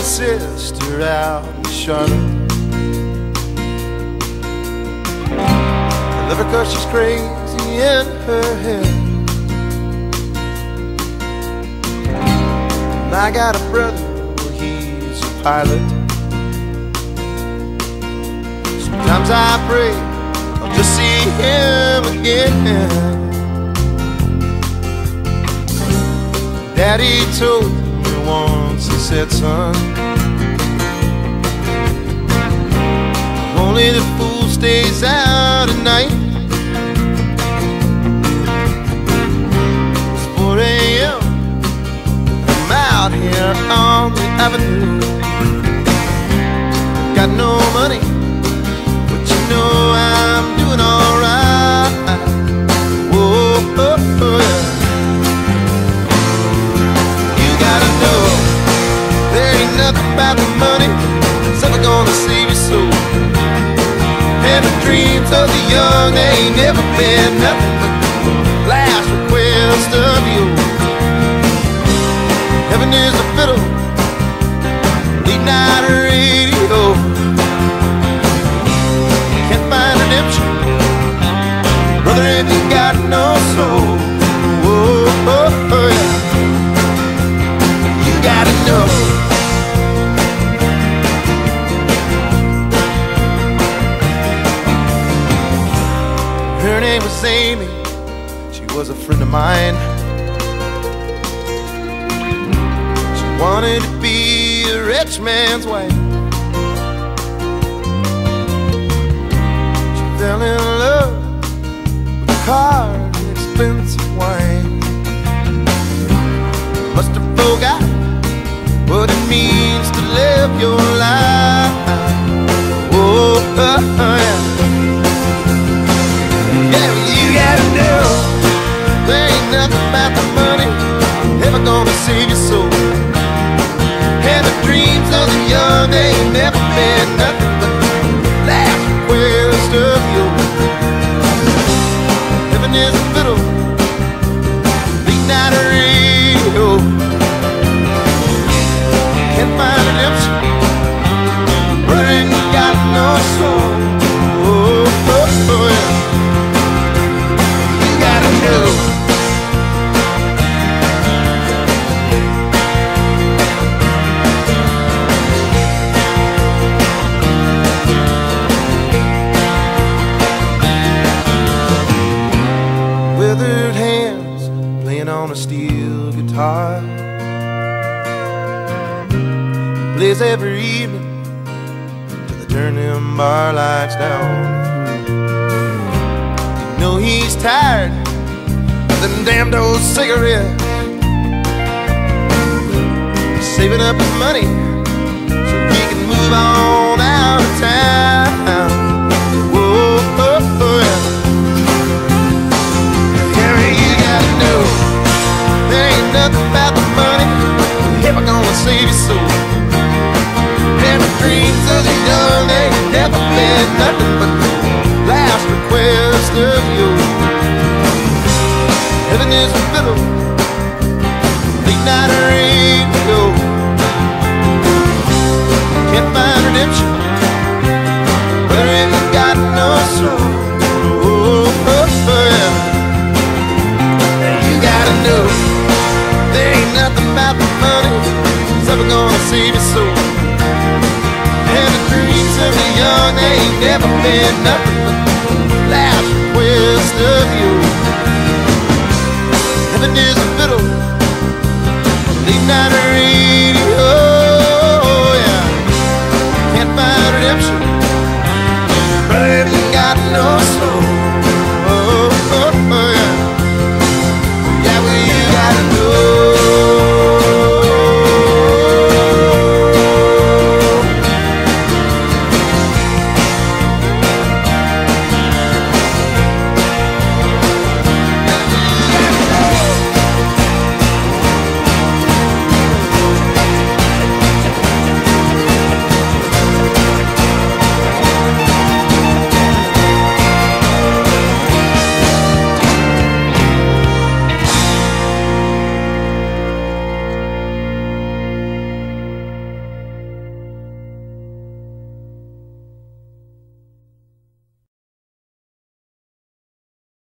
a sister out in Charlotte. I love her 'cause she's crazy in her head. And I got a brother, well, he's a pilot. Sometimes I pray I'll just see him again. Daddy told me once, he said, son, only the fool stays out at night. It's 4 a.m. I'm out here on the avenue. Got no money, but you know I'm doing alright. Whoa, oh, oh, yeah. About the money, it's never gonna save your soul. And the dreams of the young, they ain't never been nothing but the last request of you. Heaven is a fiddle, late night radio. Can't find redemption, brother, if you got no soul. Oh, oh, oh, yeah. You gotta know. Her name was Amy, she was a friend of mine. She wanted to be a rich man's wife. She fell in love with a car and expensive wine. Must have forgot what it means to live your life. Oh, yeah. Yeah, you gotta know, there ain't nothing about the money ever gonna save your soul. And the dreams of the young, they ain't never been nothing but the last request of yours. Heaven is a fiddle, late night radio. Can't find redemption, brother, ain't got no soul. Oh, oh, oh, yeah. Withered hands playing on a steel guitar. He plays every evening till they turn them bar lights down. You know he's tired of them damned old cigarettes, saving up his money so he can move on out of town. Whoa, oh, oh, yeah. Nothing about the money ever gonna save your soul. And the dreams of the young, they ain't never been nothing but the last request of yours. Heaven is a fiddle, late night radio. Can't find redemption, but if you got no soul. Oh, oh, oh, yeah. You gotta know, there ain't nothing about the money that's ever gonna save your soul. And the dreams of the young, they ain't never been nothing